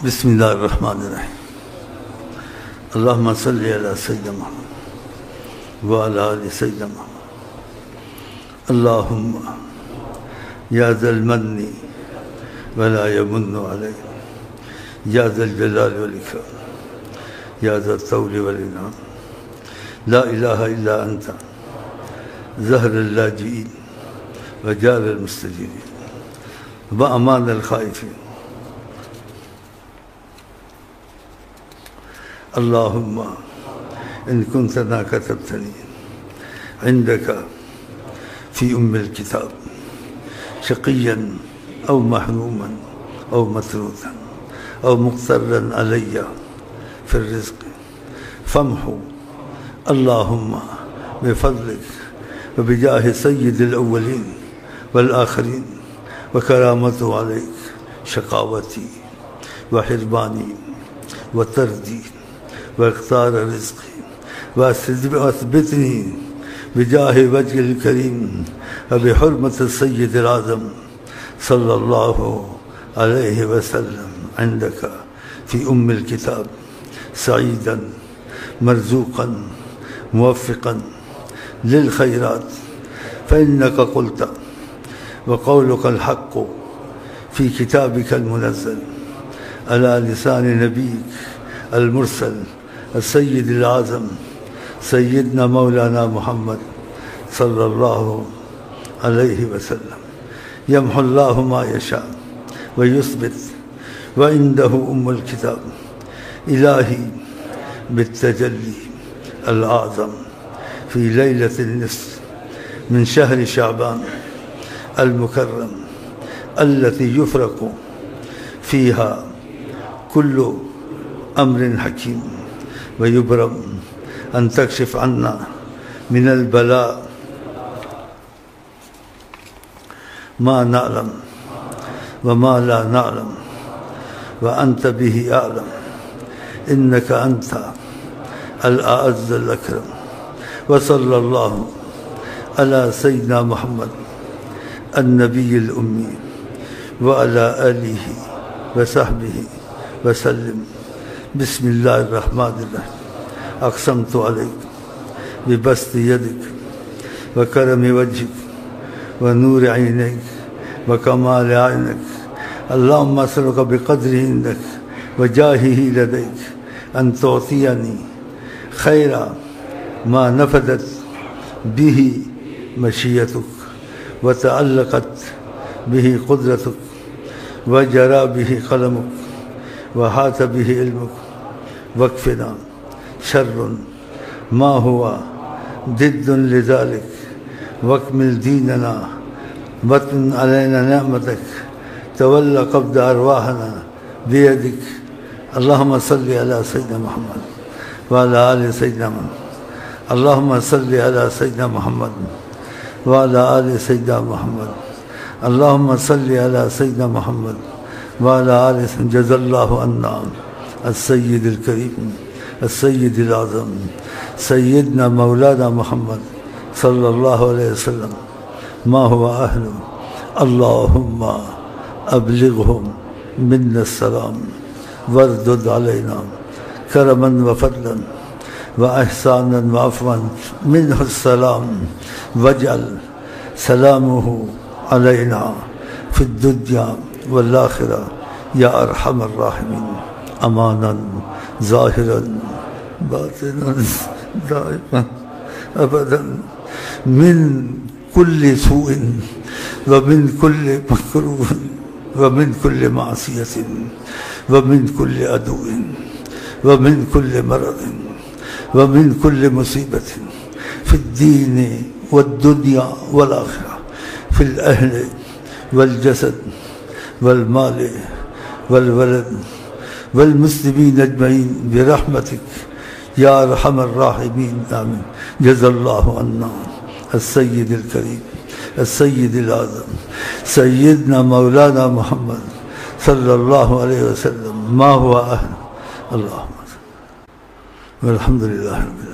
बिस्मिल्लाहिर्रहमानिर्रहीम। अल्लाहुम्मा सल्लि अला सय्यिदना मुहम्मद व अला आलि सय्यिदना मुहम्मद। अल्लाहुम्मा या ज़ल मन्नि व ला यमुन्नु अलैना या ज़ल जलालि वल इकराम या ज़ल तौलि वल इनाम। ला इलाहा इल्ला अंता ज़हरल लाजिईन व जारल मुस्तजीबीन व अमानल खाइफीन। अल्लाहुम्मा इन कुंतना कतब्तनी इंदका फ़ी उम्मिल किताब शक़िय्यन औ महरूमन औ मसरूदन औ मुक़्तरन अलैया फ़िर रिज़्क़ फ़म्हु अल्लाहुम्मा बिफ़ज़लिक व बिजाहि सय्यिदिल अव्वलीन वल आख़िरीन व करामतु अलैक शक़ावती व हिरमानी व तरदी व इख्तार रिज़्क़ी वअस्बितनी बिजाहि वजहिल करीम व बिहुर्मति सय्यिदिल आज़म सल्लल्लाहु अलैहि वसल्लम इंदका फ़ी उम्मिल किताब सईदन मरज़ूक़न मुवफ़्फ़िक़न लिल खैरात फ़इन्नका क़ुल्ता व क़ौलुकल हक़्क़ु फ़ी किताबिकल मुनज़्ज़ल अला लिसानि नबीक अल मुरसल सय्यिदिल आज़म सय्यिदना मौलाना मुहम्मद सल्लल्लाहु अलैहि वसल्लम। यम्हुल्लाहु मा यशा व युस्बित व इंदहु उम्मुल किताब। इलाही बित्तजल्ली अल आज़म फ़ी लैलतिन निस्फ़ मिन शहरि शअबान अल मुकर्रम अल्लती युफ़रक़ु फ़ीहा कुल्लु अम्रिन हकीम व युबरम अन तकशिफ़ अन्ना मिनल बला मा नअलम व मा ला नअलम व अंत बिही आलम इन्नका अंता अल अअज़्ज़ुल अकरम। व सल्लल्लाहु अला सय्यिदिना मुहम्मद अन्नबिय्यिल उम्मी व अला आलिहि व सहबिहि व सल्लम। बिस्मिल्लाहिर्रहमानिर्रहीम। अक़समतु अलैक बिबस्ति यदिक व करमि वजहिक व नूरि ऐनैक व कमालि ऐनिक। अल्लाहुम्मा अस्अलुका बिक़द्रि इंदक व जाहिहि लदैक अन तुअतियनी खैरा मा नफ़दत बिही मशीयतुक व तअल्लक़त बिही क़ुद्रतुक व जरा बिही क़लमुक व हात बिही इल्मुक। वक़्फ़िना शर्रुन मा हुआ दिद्दुन लिज़ालिक वकमिल दीनना वतन अलैना नेमतक तवल्ला क़ब्ज़ अरवाहना बियदिक। अल्लाहुम्मा सल्लि अला सय्यिदिना मुहम्मद व अला आलि सय्यिदिना मुहम्मद। अल्लाहुम्मा सल्लि अला सय्यिदिना मुहम्मद व अला आलि सय्यिदिना मुहम्मद। अल्लाहुम्मा सल्लि अला सय्यिदिना मुहम्मद व अला आलि जज़ल्लाहु अन्ना अस्सय्यिदिल करीम अस्सय्यिदिल आज़म सय्यिदना मौलाना मुहम्मद सल्लल्लाहु अलैहि वसल्लम मा हुवा अहलु। अल्लाहुम्मा अबलिग़हुम मिन्ना सलाम वरदुद अलैना करमन व फज़लन व एहसानन व अफ़वन मिन्हु सलाम वजअल सलामुहु अलैना फ़िद दुन्या वल आख़िरा या अरहमर राहिमीन। अमानन ज़ाहिरन बातिनन दाइमन अबदन मिन कुल्लि सूइन व मिन कुल्लि मकरूहिन व मिन कुल्लि मासियतिन व मिन कुल्लि अदुव्विन व मिन कुल्लि मरदिन व मिन कुल्लि मुसीबतिन फ़िद्दीन वद्दुन्या वल आख़िरा फ़िल अहलि वल जसद वल माल वल वलद वल मुस्लिमीन अजमईन बिरहमतिक या अरहमर राहिमीन। आमीन। जज़ल्लाहु अन्ना अस्सय्यिदिल करीम अस्सय्यिदिल आज़म सय्यिदना मौलाना मुहम्मद सल्लल्लाहु अलैहि वसल्लम मा हुवा अहल। अल्लाहुम्मा वल्हम्दुलिल्लाहि रब्बिल आलमीन।